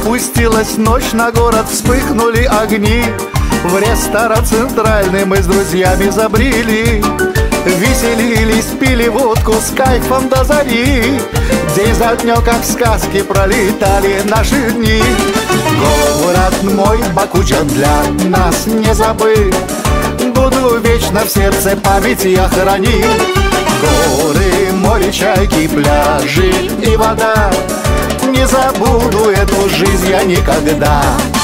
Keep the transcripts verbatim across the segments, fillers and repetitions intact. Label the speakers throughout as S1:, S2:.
S1: Опустилась ночь на город, вспыхнули огни. В ресторан центральный мы с друзьями забрели. Веселились, пили водку с кайфом до зари. День за днем, как в сказке, пролетали наши дни. Город мой, Бакучан, для нас не забыт. Буду вечно в сердце память я хранить. Горы, море, чайки, пляжи и вода. Не забуду эту жизнь я никогда.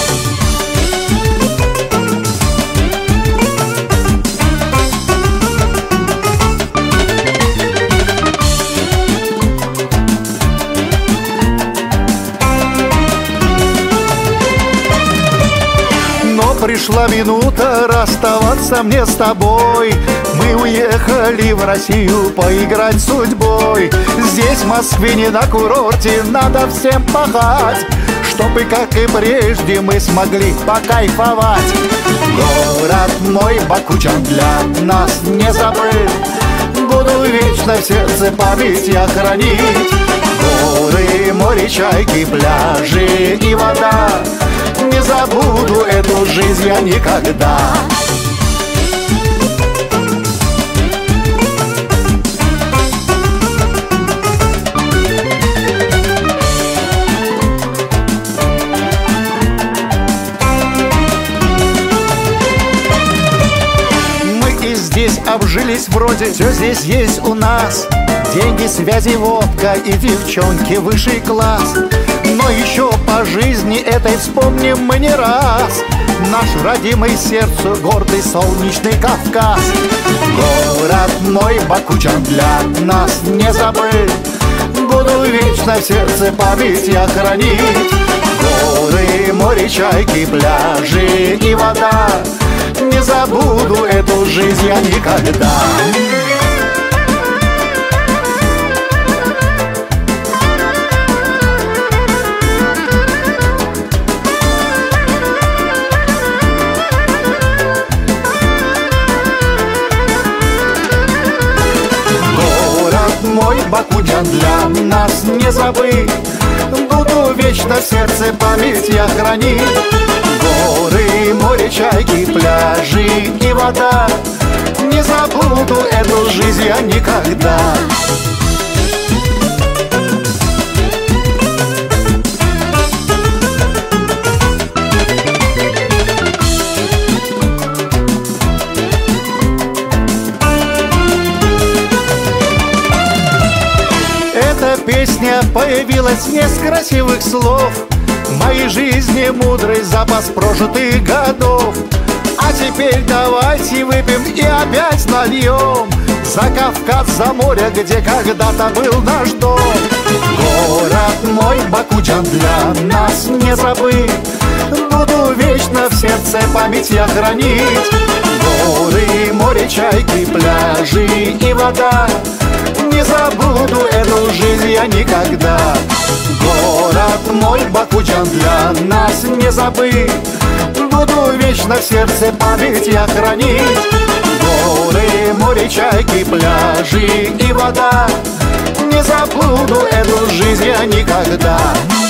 S1: Пришла минута расставаться мне с тобой. Мы уехали в Россию поиграть с судьбой. Здесь, в Москве, не на курорте, надо всем пахать, чтобы, как и прежде, мы смогли покайфовать. Город мой, Бакучан, для нас не забыт. Буду вечно в сердце память я хранить. Горы, море, чайки, пляжи и вода. Не забуду эту жизнь я никогда. Мы и здесь обжились вроде, все здесь есть у нас. Деньги, связи, водка и девчонки высший класс. Но еще по жизни этой вспомним мы не раз наш родимый сердцу гордый солнечный Кавказ. Город мой, Бакучан, для нас не забыт. Буду вечно в сердце память я хранить. Горы, море, чайки, пляжи и вода. Не забуду эту жизнь я никогда. Мой Бакучан, для нас не забыт. Буду вечно в сердце память я хранить. Горы, море, чайки, пляжи и вода. Не забуду эту жизнь я никогда. Песня появилась не с красивых слов. В моей жизни мудрый запас прожитых годов. А теперь давайте выпьем и опять нальем за Кавказ, за море, где когда-то был наш дом. Город мой, Бакучан, для нас не забыт. Буду вечно в сердце память я хранить. Горы, море, чайки, пляжи и вода. Не забуду эту жизнь я никогда. Город мой, Бакучан, для нас не забыт. Буду вечно в сердце память я хранить. Горы, море, чайки, пляжи и вода. Не забуду эту жизнь я никогда.